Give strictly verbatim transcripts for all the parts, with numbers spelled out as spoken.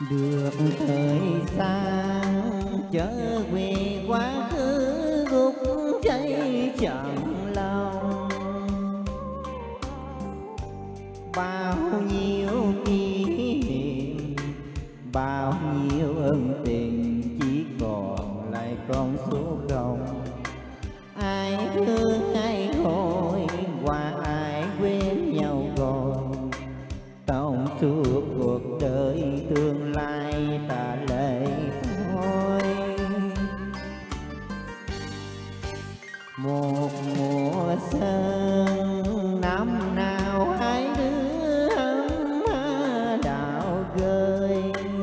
được thời gian trở về quá khứ gục cháy chẳng lòng. Bao nhiêu kỷ niệm, bao nhiêu ân tình chỉ còn lại con số không. Ai thương ai hồi qua, ai quên nhau rồi. Tổng suốt cuộc đời tương lai ta lệ thôi. Một mùa xuân năm nào hai đứa hâm ha đạo gơi,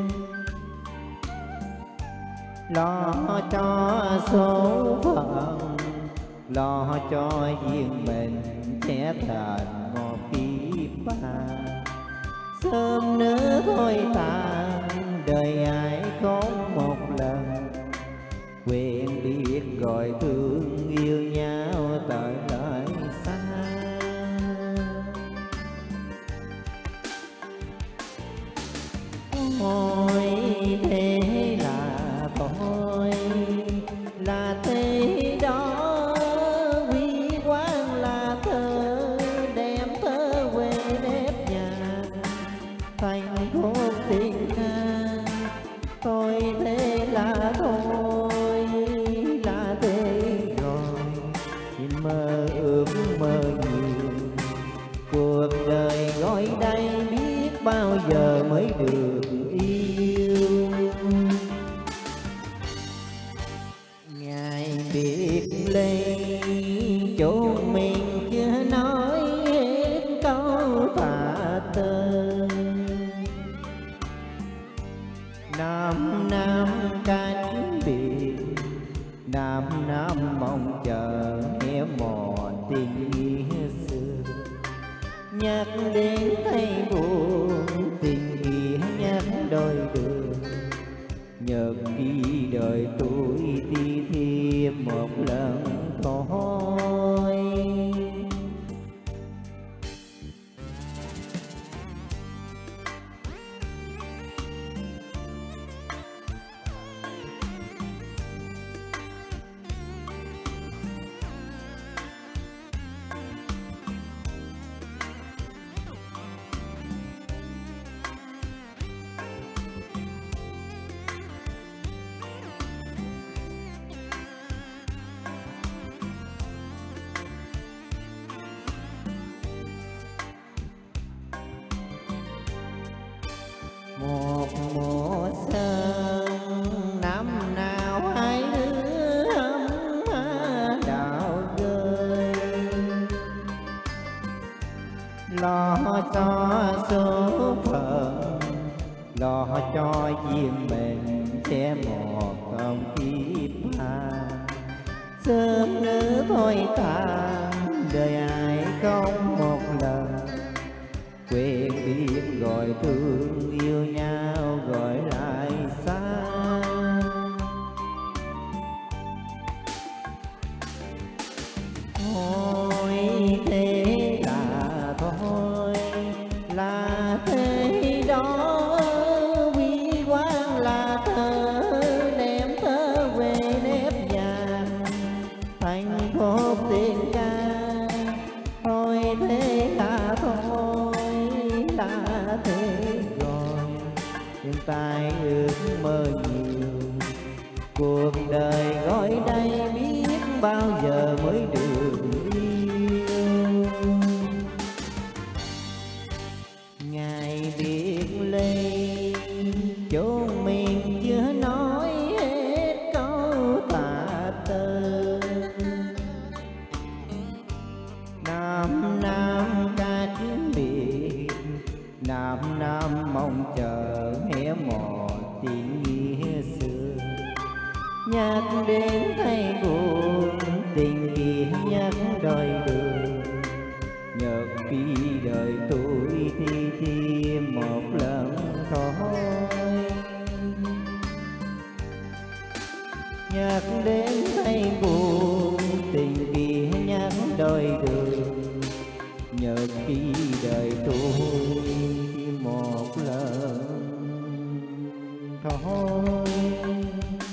lo cho số phận, lo cho riêng mình sẽ thành một kiếp ba. Sớm nữa thôi tàn, đời ai có một lần, quên biết gọi thương yêu nhau tại lại xa. Ôi thế là thôi, là thế đó, quý quang là thơ, đem thơ quê nếp nhà thành khúc tình ca. Tôi thế là thôi, là thế rồi, thì mơ ước mơ nhiều. Cuộc đời gói đây biết bao giờ mới được yêu. Ngày biệt ly chốn mình chưa nói hết câu tạ tư. Năm năm cánh biệt, năm năm mong chờ nghe mòn tình nghĩa xưa. Nhắc đến thấy buồn tình nghĩa nhắc đôi đường. Nhờ khi đời tôi đi thêm một lần thôi. Một mùa xuân năm nào hai đứa hâm ha đạo gơi, lo cho số phận, lo cho riêng mình sẽ một công kiếp ha. Sớm nữa thôi tàn, đời ai không một lần, quên biết gọi thương yêu nhau gọi lại xa. Thôi thế là thôi, là thế đó, quý quang là thơ, đem thơ về nếp nhà thành khúc tình ca. Thôi thế là thôi, đã thế rồi, nhưng tai ước mơ nhiều. Cuộc đời gói đây biết bao giờ mới được yêu. Ngày biệt ly chốn mình chưa nói hết câu tạ tư. Năm năm cách biệt, năm năm mong chờ hé mòn tình nghĩa xưa. Nhắc đến thấy buồn tình kia nhắc đôi đường. Nhờ khi đời tôi thì thêm một lần thôi. Nhắc đến thấy buồn tình kia nhắc đôi đường. Nhờ khi đời tôi một lần thôi.